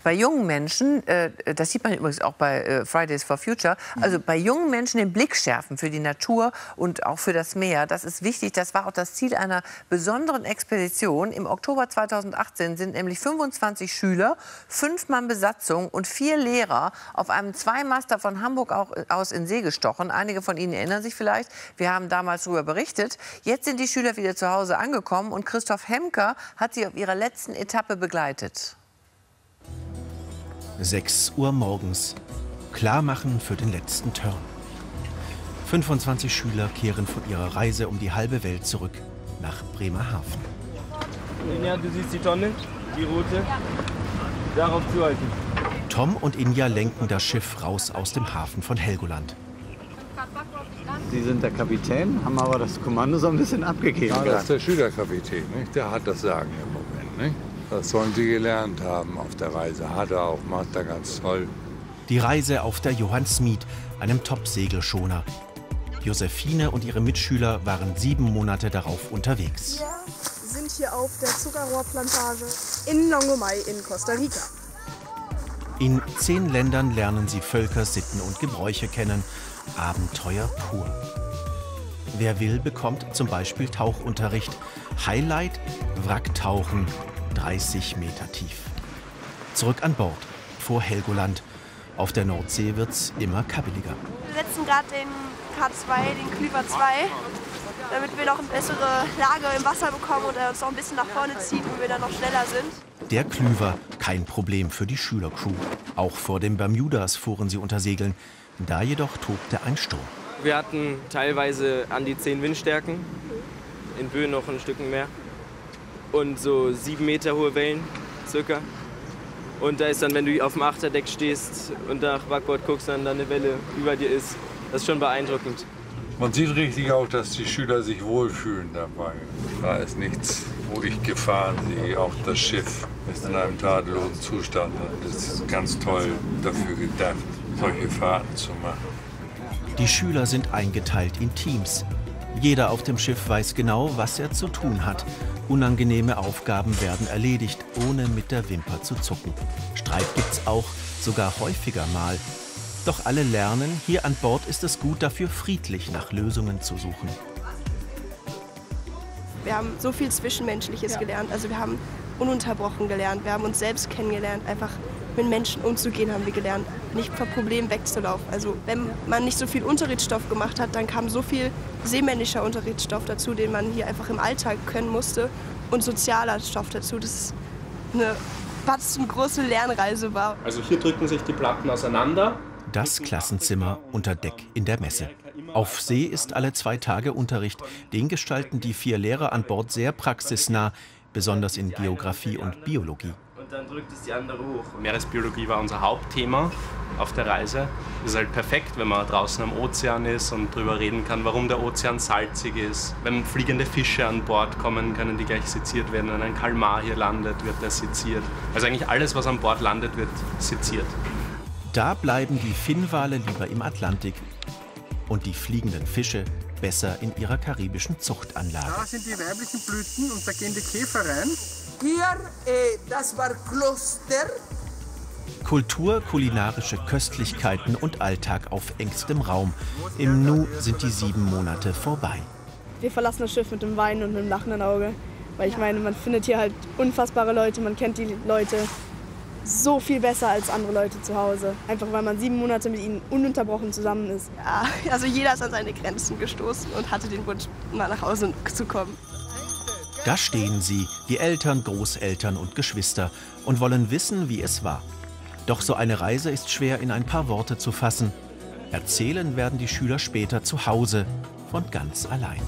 bei jungen Menschen, das sieht man übrigens auch bei Fridays for Future, also bei jungen Menschen den Blick schärfen für die Natur und auch für das Meer. Das ist wichtig. Das war auch das Ziel einer besonderen Expedition. Im Oktober 2018 sind nämlich 25 Schüler, 5 Mann Besatzung und 4 Lehrer auf einem Zweimaster von Hamburg aus in See gestochen. Einige von Ihnen erinnern sich vielleicht. Wir haben damals darüber berichtet. Jetzt sind die Schüler wieder zu Hause angekommen und Christoph Hemker hat sie auf ihrer letzten Etappe begleitet. 6 Uhr morgens. Klarmachen für den letzten Turn. 25 Schüler kehren von ihrer Reise um die halbe Welt zurück nach Bremerhaven. Inja, du siehst die Tonne, die rote. Darauf zuhalten. Tom und Inja lenken das Schiff raus aus dem Hafen von Helgoland. Sie sind der Kapitän, haben aber das Kommando so ein bisschen abgegeben. Ja, das ist der Schülerkapitän, nicht? Der hat das Sagen im Moment. Nicht? Das sollen sie gelernt haben auf der Reise. Hat er auch, macht er ganz toll. Die Reise auf der Johann Smeed, einem Top-Segelschoner. Josephine und ihre Mitschüler waren 7 Monate darauf unterwegs. Wir sind hier auf der Zuckerrohrplantage in Longomai in Costa Rica. In 10 Ländern lernen sie Völker, Sitten und Gebräuche kennen. Abenteuer pur. Wer will, bekommt zum Beispiel Tauchunterricht. Highlight: Wracktauchen, 30 Meter tief. Zurück an Bord, vor Helgoland. Auf der Nordsee wird's immer kabbeliger. Wir setzen gerade den K2, den Klüver 2, damit wir noch eine bessere Lage im Wasser bekommen und er uns noch ein bisschen nach vorne zieht und wir dann noch schneller sind. Der Klüver, kein Problem für die Schülercrew. Auch vor dem Bermudas fuhren sie unter Segeln. Da jedoch tobte ein Sturm. Wir hatten teilweise an die 10 Windstärken, in Böen noch ein Stück mehr. Und so 7 Meter hohe Wellen, circa. Und da ist dann, wenn du auf dem Achterdeck stehst und nach Backbord guckst, dann eine Welle über dir ist, das ist schon beeindruckend. Man sieht richtig auch, dass die Schüler sich wohlfühlen dabei. Da ist nichts, wo ich Gefahren sehe. Auch das Schiff ist in einem tadellosen Zustand. Das ist ganz toll dafür gedacht, solche Fahrten zu machen. Die Schüler sind eingeteilt in Teams. Jeder auf dem Schiff weiß genau, was er zu tun hat. Unangenehme Aufgaben werden erledigt, ohne mit der Wimper zu zucken. Streit gibt's auch, sogar häufiger mal. Doch alle lernen, hier an Bord ist es gut, dafür friedlich nach Lösungen zu suchen. Wir haben so viel Zwischenmenschliches gelernt. Also wir haben ununterbrochen gelernt. Wir haben uns selbst kennengelernt. Einfach mit Menschen umzugehen haben wir gelernt. Nicht vor Problemen wegzulaufen. Also wenn man nicht so viel Unterrichtsstoff gemacht hat, dann kam so viel seemännischer Unterrichtsstoff dazu, den man hier einfach im Alltag können musste. Und sozialer Stoff dazu. Das ist eine große Lernreise war. Also hier drücken sich die Platten auseinander. Das Klassenzimmer unter Deck in der Messe. Auf See ist alle 2 Tage Unterricht. Den gestalten die 4 Lehrer an Bord sehr praxisnah, besonders in Geografie und Biologie. Und dann drückt es die andere hoch. Meeresbiologie war unser Hauptthema auf der Reise. Es ist halt perfekt, wenn man draußen am Ozean ist und darüber reden kann, warum der Ozean salzig ist. Wenn fliegende Fische an Bord kommen, können die gleich seziert werden. Wenn ein Kalmar hier landet, wird der seziert. Also eigentlich alles, was an Bord landet, wird seziert. Da bleiben die Finnwale lieber im Atlantik und die fliegenden Fische besser in ihrer karibischen Zuchtanlage. Da sind die weiblichen Blüten und da gehen die Käfer rein. Hier, das war Kloster. Kultur, kulinarische Köstlichkeiten und Alltag auf engstem Raum. Im Nu sind die 7 Monate vorbei. Wir verlassen das Schiff mit dem Weinen und einem lachenden Auge. Weil ich meine, man findet hier halt unfassbare Leute, man kennt die Leute so viel besser als andere Leute zu Hause. Einfach weil man 7 Monate mit ihnen ununterbrochen zusammen ist. Ja, also jeder ist an seine Grenzen gestoßen und hatte den Wunsch, mal nach Hause zu kommen. Da stehen sie, die Eltern, Großeltern und Geschwister, und wollen wissen, wie es war. Doch so eine Reise ist schwer in ein paar Worte zu fassen. Erzählen werden die Schüler später zu Hause, von ganz allein.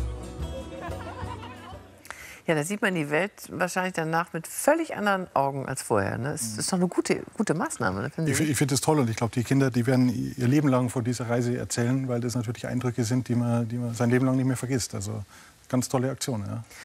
Ja, da sieht man die Welt wahrscheinlich danach mit völlig anderen Augen als vorher. Ne? Es ist doch eine gute Maßnahme. Ne? Ich finde das toll und ich glaube, die Kinder, die werden ihr Leben lang von dieser Reise erzählen, weil das natürlich Eindrücke sind, die man sein Leben lang nicht mehr vergisst. Also ganz tolle Aktion. Ja.